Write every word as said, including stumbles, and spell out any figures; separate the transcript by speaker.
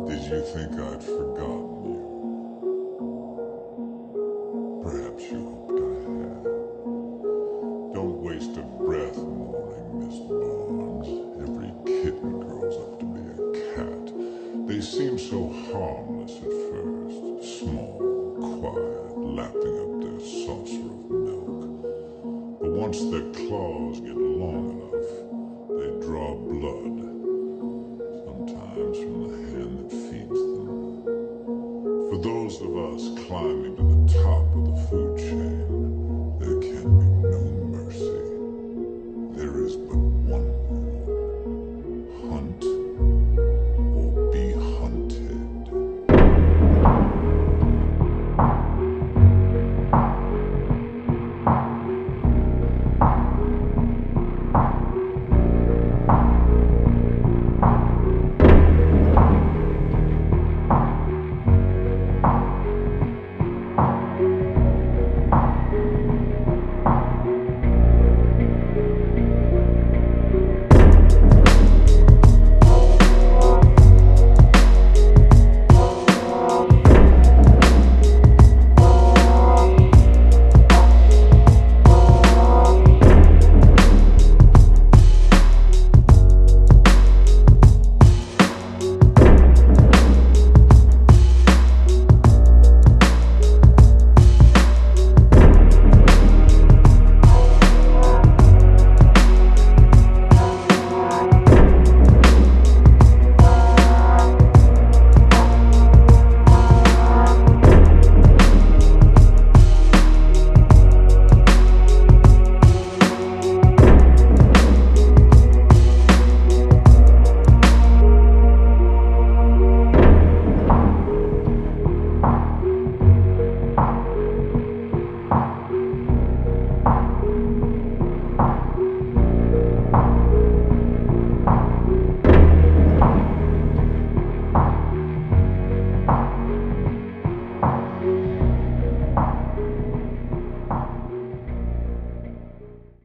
Speaker 1: Did you think I'd forgotten you? Perhaps you hoped I had. Don't waste a breath mourning Miss Barnes. Every kitten grows up to be a cat. They seem so harmless at first, small, quiet, lapping up their saucer of milk. But once their claws get long enough, they draw blood, sometimes from the hand that feeds them. For those of us climbing to the top of the food